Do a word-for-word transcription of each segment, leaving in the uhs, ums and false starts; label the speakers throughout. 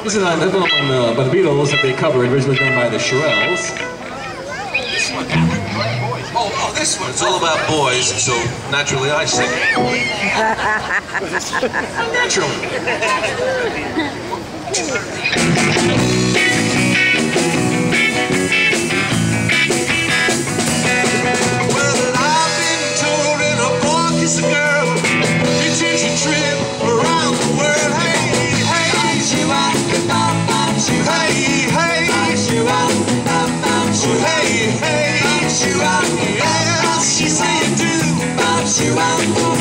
Speaker 1: This is an album on, uh, by the Beatles that they covered, originally done by the Shirelles.
Speaker 2: This one. Oh, oh, this one. It's all about boys, so naturally I sing it. Naturally. Well, I've been told in a book is a girl. You take a trip around the world. Hey, hey, you out, you hey, hey, you out, hey, hey, you out. Yeah, she say you do, you out.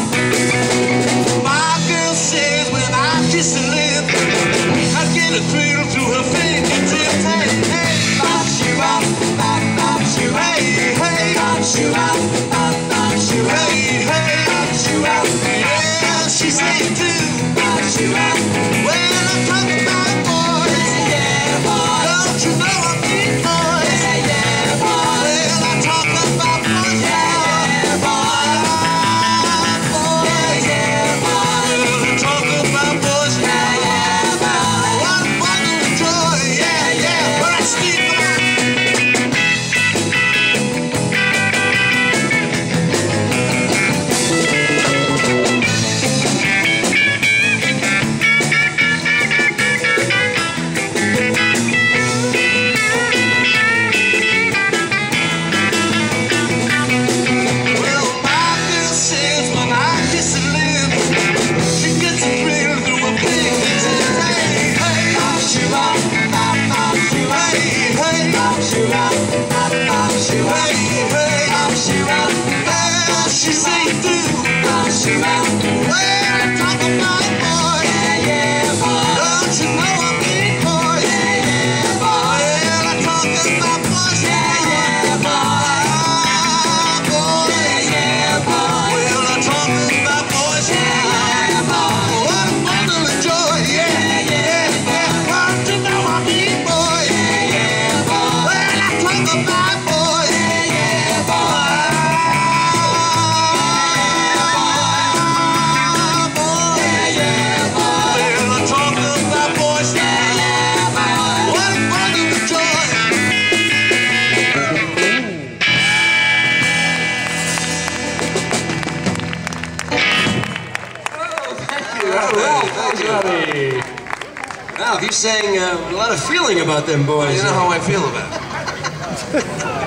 Speaker 2: My girl says when I kiss her lip, I get a cradle through her fingertips. Hey, hey, you out, you hey, hey, you out, you hey, hey, you out. Yeah, she say you do, you out. Well, I'm talking about boys, yeah, boys. Don't you know I mean boys, yeah, yeah, boys. Well, I talk about boys, yeah, boys, boys, yeah, boys. Well, I talk about boys, yeah, yeah, boys. What a bundle of joy, yeah, yeah. But I sleep on.
Speaker 1: Now, you sang uh, a lot of feeling about them boys.
Speaker 2: You know how I feel about it.